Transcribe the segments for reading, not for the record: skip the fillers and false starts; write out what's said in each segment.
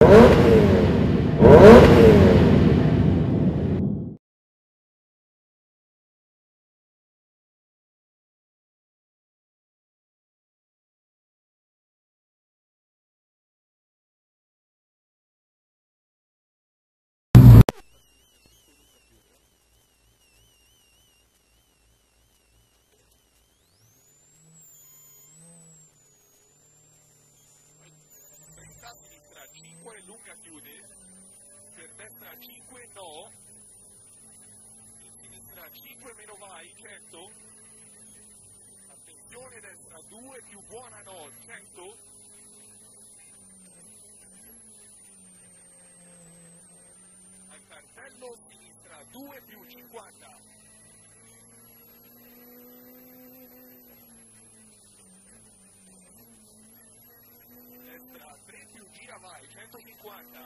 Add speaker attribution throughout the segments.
Speaker 1: Sinistra 5, lunga chiude, per destra 5 no, in sinistra 5 meno vai, 100, attenzione destra 2 più buona no, 100, al cartello sinistra 2 più 50, destra 3 più gira vai, 150,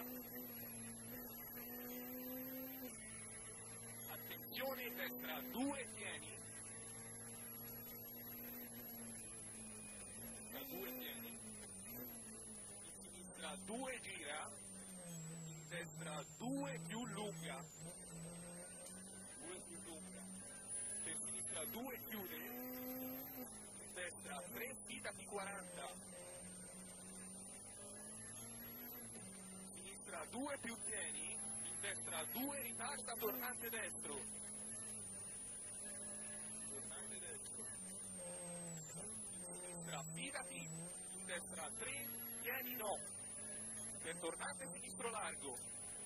Speaker 1: attenzione destra 2 tieni, da 2 tieni, in sinistra 2 gira, in destra 2 più lunga, 2 più lunga, per sinistra 2 chiude, in destra 3 fidati 40, sinistra 2 più tieni, in destra 2 ritarda tornante destro, fidati, in destra 3, tieni no, per tornante sinistro largo,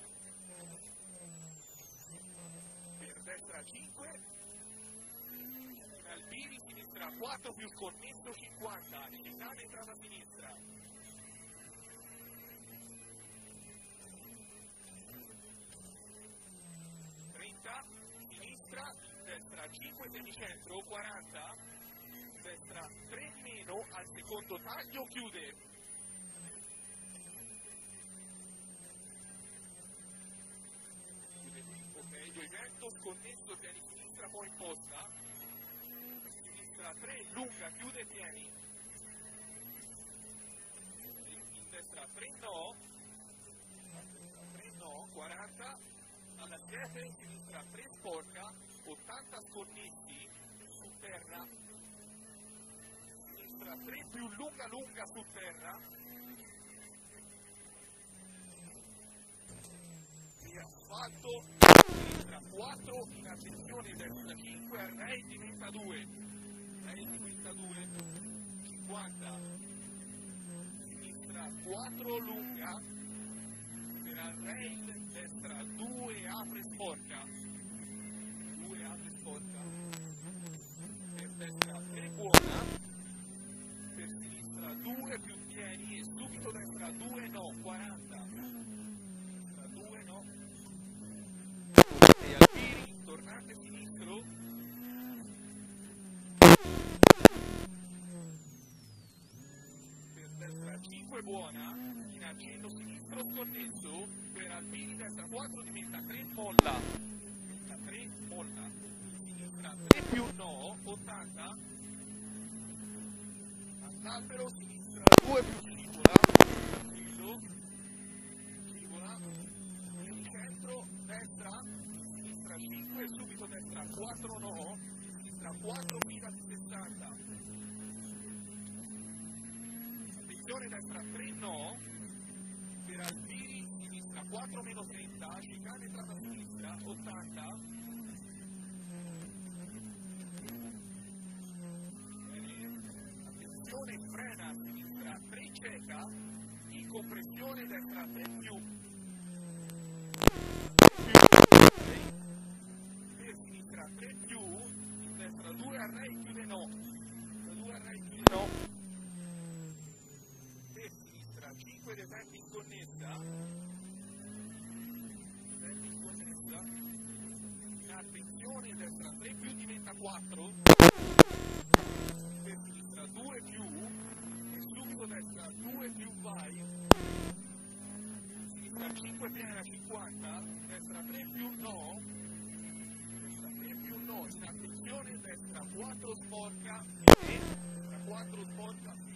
Speaker 1: per destra 5, in Albini sinistra 4 più sconnesso 50, chicane entrata sinistra, sinistra, in destra 5 semicentro, 40, destra 3 meno, al secondo taglio chiude, ok, 200, sconnesso, tieni sinistra, poi imposta, sinistra 3, lunga, chiude, tieni, in destra 3 no, 40, alla 7, sinistra 3 sporca, 80 sconnessi, su terra, sinistra 3 più lunga lunga su terra, di asfalto, sinistra 4, in attenzione destra 5, array diventa 2, 50, sinistra 4 lunga, per array destra 2 apre sporca, per destra 3 buona, per sinistra 2 più tieni e subito destra 2 no, 40, destra 2 no, e Albini, tornante sinistro, per destra 5 buona, in accenno sinistro sconnesso, per Albini destra 4 diventa 3 molla, sinistra 3 più no, 80, all'albero sinistra 2 più scivola, in centro, destra, sinistra 5, subito destra 4 no, sinistra 4 fila di 60, attenzione destra 3 no, per Albini, sinistra 4 meno 30, chicane entrata sinistra, 80, attenzione frena a sinistra 3 cieca, in compressione destra 3 più, per sinistra 3 più, in destra 2 array chiude no, per sinistra 5 deserti sconnessa, in attenzione destra 3 più diventa 4, per sinistra 2 più, e subito destra 2 più vai, sinistra 5 piena 50, destra 3 più no, in attenzione destra 4 sporca, destra 4 sporca,